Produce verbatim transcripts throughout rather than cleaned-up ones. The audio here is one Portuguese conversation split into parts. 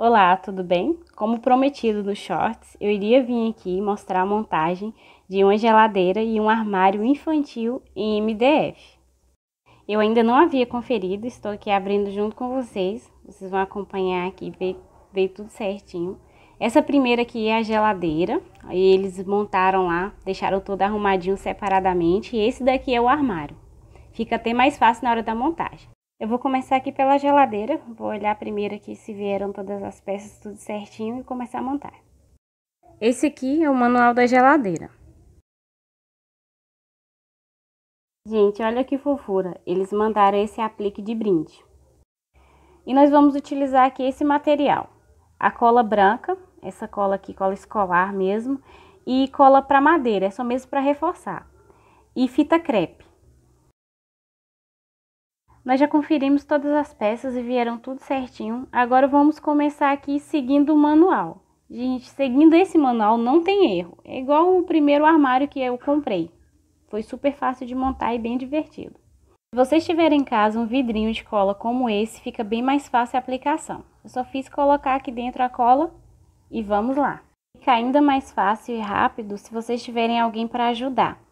Olá, tudo bem? Como prometido nos shorts, eu iria vir aqui mostrar a montagem de uma geladeira e um armário infantil em M D F. Eu ainda não havia conferido, estou aqui abrindo junto com vocês. Vocês vão acompanhar aqui, ver, ver tudo certinho. Essa primeira aqui é a geladeira, aí eles montaram lá, deixaram tudo arrumadinho separadamente. E esse daqui é o armário. Fica até mais fácil na hora da montagem. Eu vou começar aqui pela geladeira, vou olhar primeiro aqui se vieram todas as peças tudo certinho e começar a montar. Esse aqui é o manual da geladeira. Gente, olha que fofura, eles mandaram esse aplique de brinde. E nós vamos utilizar aqui esse material. A cola branca, essa cola aqui, cola escolar mesmo, e cola para madeira, é só mesmo para reforçar. E fita crepe. Nós já conferimos todas as peças e vieram tudo certinho. Agora vamos começar aqui seguindo o manual. Gente, seguindo esse manual não tem erro. É igual o primeiro armário que eu comprei. Foi super fácil de montar e bem divertido. Se vocês tiverem em casa um vidrinho de cola como esse, fica bem mais fácil a aplicação. Eu só fiz colocar aqui dentro a cola e vamos lá. Fica ainda mais fácil e rápido se vocês tiverem alguém para ajudar.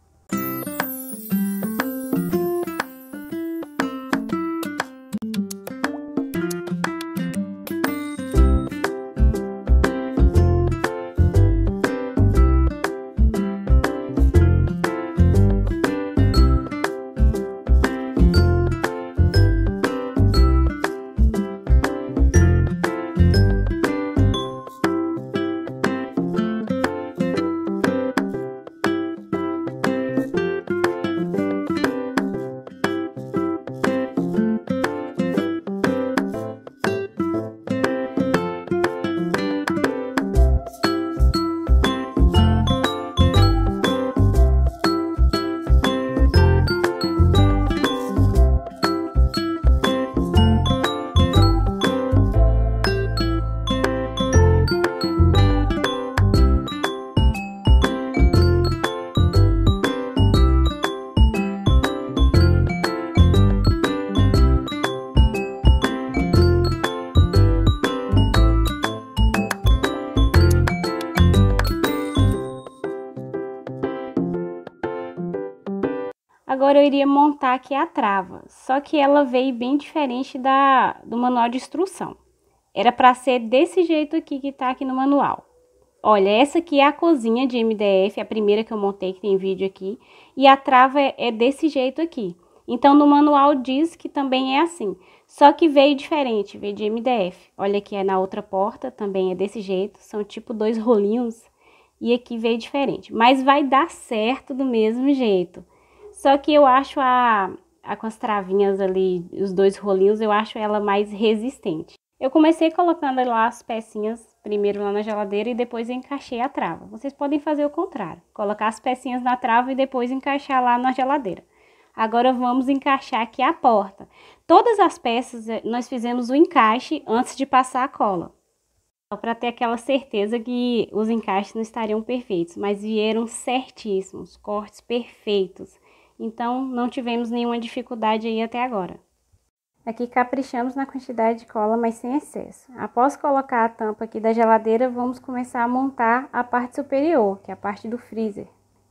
Agora eu iria montar aqui a trava, só que ela veio bem diferente da, do manual de instrução. Era para ser desse jeito aqui que tá aqui no manual. Olha, essa aqui é a cozinha de M D F, a primeira que eu montei, que tem vídeo aqui. E a trava é, é desse jeito aqui. Então no manual diz que também é assim, só que veio diferente, veio de M D F. Olha aqui é na outra porta, também é desse jeito, são tipo dois rolinhos. E aqui veio diferente, mas vai dar certo do mesmo jeito. Só que eu acho a, a com as travinhas ali, os dois rolinhos, eu acho ela mais resistente. Eu comecei colocando lá as pecinhas, primeiro lá na geladeira e depois encaixei a trava. Vocês podem fazer o contrário, colocar as pecinhas na trava e depois encaixar lá na geladeira. Agora vamos encaixar aqui a porta. Todas as peças nós fizemos o encaixe antes de passar a cola. Só para ter aquela certeza que os encaixes não estariam perfeitos, mas vieram certíssimos, cortes perfeitos. Então, não tivemos nenhuma dificuldade aí até agora. Aqui caprichamos na quantidade de cola, mas sem excesso. Após colocar a tampa aqui da geladeira, vamos começar a montar a parte superior, que é a parte do freezer.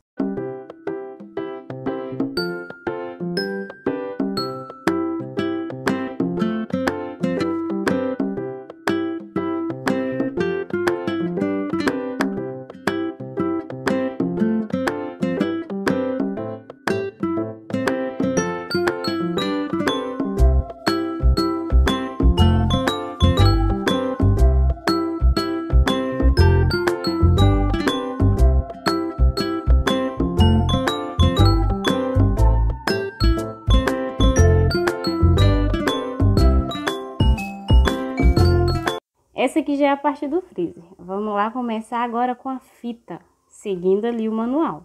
Essa aqui já é a parte do freezer. Vamos lá começar agora com a fita, seguindo ali o manual.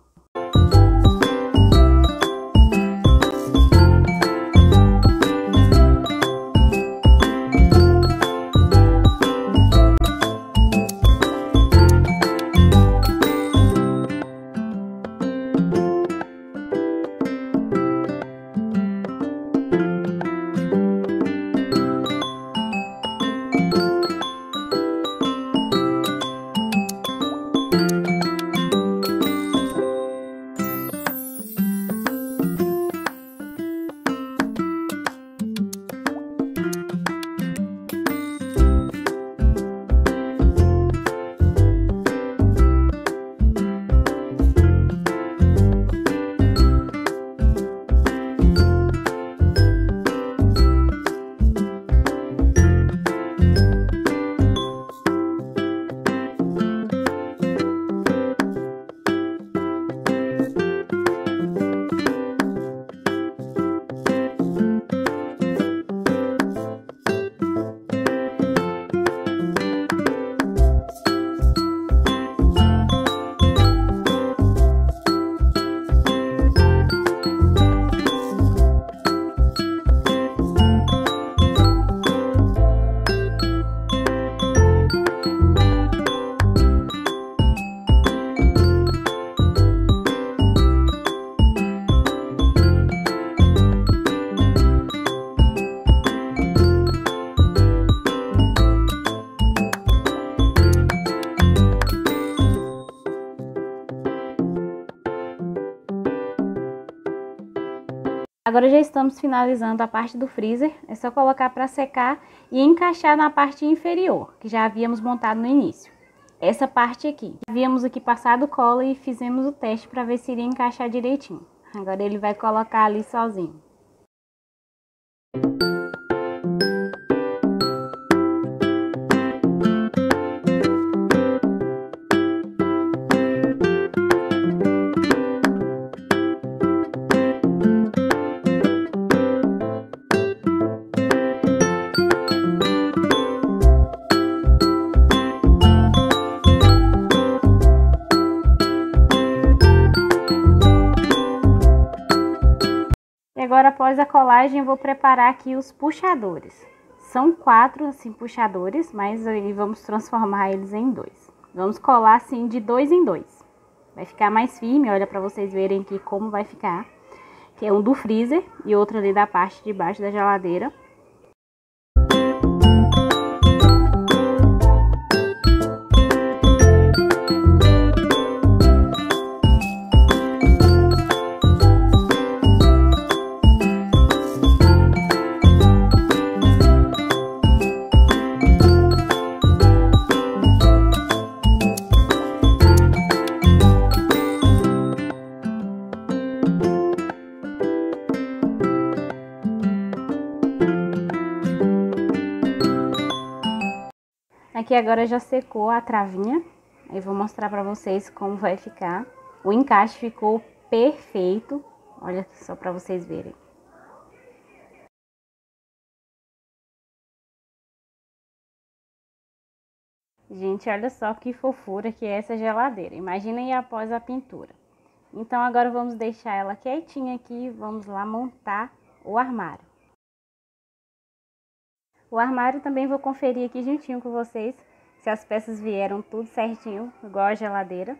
Agora já estamos finalizando a parte do freezer, é só colocar para secar e encaixar na parte inferior, que já havíamos montado no início. Essa parte aqui. Havíamos aqui passado cola e fizemos o teste para ver se iria encaixar direitinho. Agora ele vai colocar ali sozinho. Agora, após a colagem, eu vou preparar aqui os puxadores. São quatro, assim, puxadores, mas aí vamos transformar eles em dois. Vamos colar, assim, de dois em dois. Vai ficar mais firme, olha pra vocês verem aqui como vai ficar. Que é um do freezer e outro ali da parte de baixo da geladeira. Aqui agora já secou a travinha, aí vou mostrar pra vocês como vai ficar. O encaixe ficou perfeito, olha só pra vocês verem. Gente, olha só que fofura que é essa geladeira, imaginem após a pintura. Então agora vamos deixar ela quietinha aqui, vamos lá montar o armário. O armário também vou conferir aqui juntinho com vocês, se as peças vieram tudo certinho, igual a geladeira.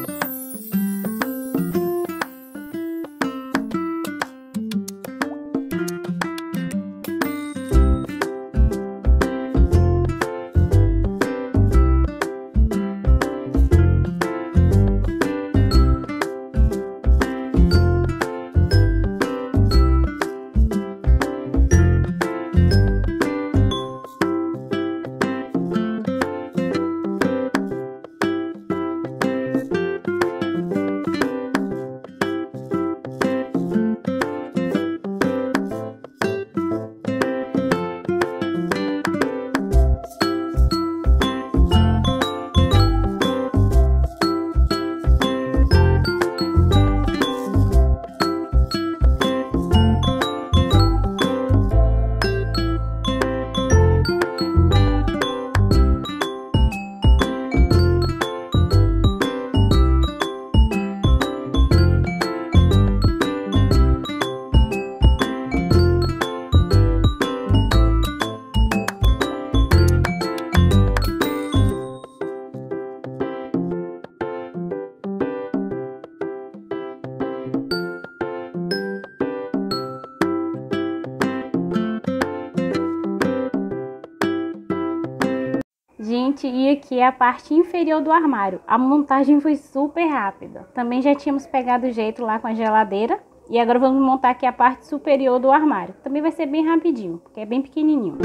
Gente, e aqui é a parte inferior do armário. A montagem foi super rápida. Também já tínhamos pegado o jeito lá com a geladeira. E agora vamos montar aqui a parte superior do armário. Também vai ser bem rapidinho, porque é bem pequenininho.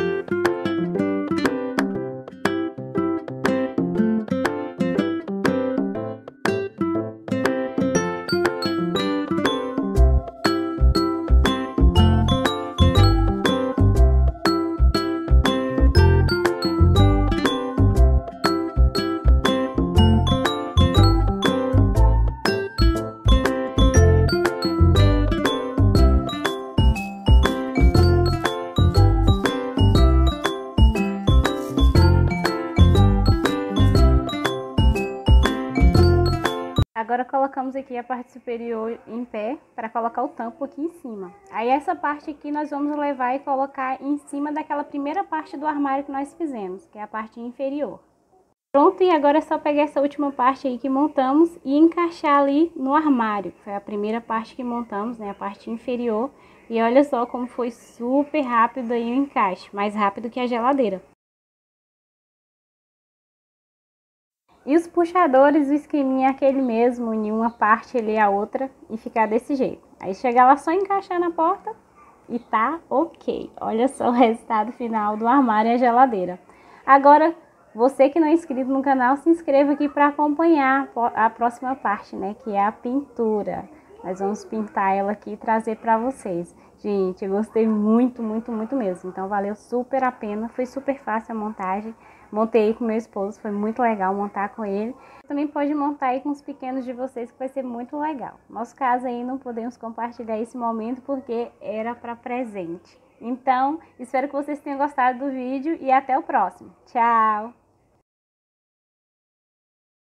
Agora colocamos aqui a parte superior em pé para colocar o tampo aqui em cima. Aí essa parte aqui nós vamos levar e colocar em cima daquela primeira parte do armário que nós fizemos, que é a parte inferior. Pronto, e agora é só pegar essa última parte aí que montamos e encaixar ali no armário. Foi a primeira parte que montamos, né, a parte inferior. E olha só como foi super rápido aí o encaixe, mais rápido que a geladeira. E os puxadores, o esqueminha é aquele mesmo, em uma parte ali a outra, e ficar desse jeito. Aí chega lá só encaixar na porta e tá ok. Olha só o resultado final do armário e a geladeira. Agora, você que não é inscrito no canal, se inscreva aqui para acompanhar a próxima parte, né? Que é a pintura. Nós vamos pintar ela aqui e trazer para vocês. Gente, eu gostei muito, muito, muito mesmo. Então, valeu super a pena. Foi super fácil a montagem. Montei com meu esposo, foi muito legal montar com ele. Também pode montar aí com os pequenos de vocês, que vai ser muito legal. Nosso caso aí, não podemos compartilhar esse momento porque era para presente. Então, espero que vocês tenham gostado do vídeo e até o próximo. Tchau!